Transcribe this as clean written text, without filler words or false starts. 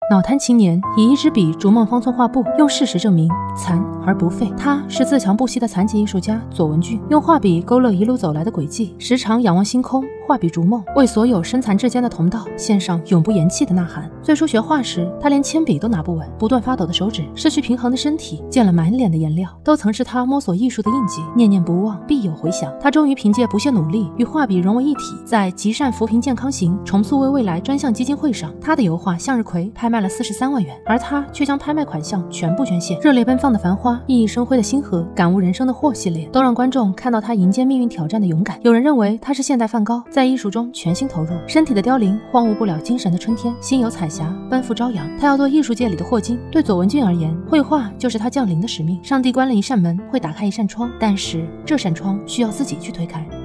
脑瘫青年以一支笔逐梦方寸画布，用事实证明残而不废。他是自强不息的残疾艺术家左文俊，用画笔勾勒一路走来的轨迹，时常仰望星空，画笔逐梦，为所有身残志坚的同道献上永不言弃的呐喊。最初学画时，他连铅笔都拿不稳，不断发抖的手指，失去平衡的身体，溅了满脸的颜料，都曾是他摸索艺术的印记。念念不忘，必有回响。他终于凭借不懈努力，与画笔融为一体，在极善扶贫健康行重塑为未来专项基金会上，他的油画《向日葵》拍卖了43万元，而他却将拍卖款项全部捐献。热烈奔放的繁花，熠熠生辉的星河，感悟人生的祸系列，都让观众看到他迎接命运挑战的勇敢。有人认为他是现代梵高，在艺术中全心投入，身体的凋零荒芜不了精神的春天，心有彩霞奔赴朝阳。他要做艺术界里的霍金。对左文俊而言，绘画就是他降临的使命。上帝关了一扇门，会打开一扇窗，但是这扇窗需要自己去推开。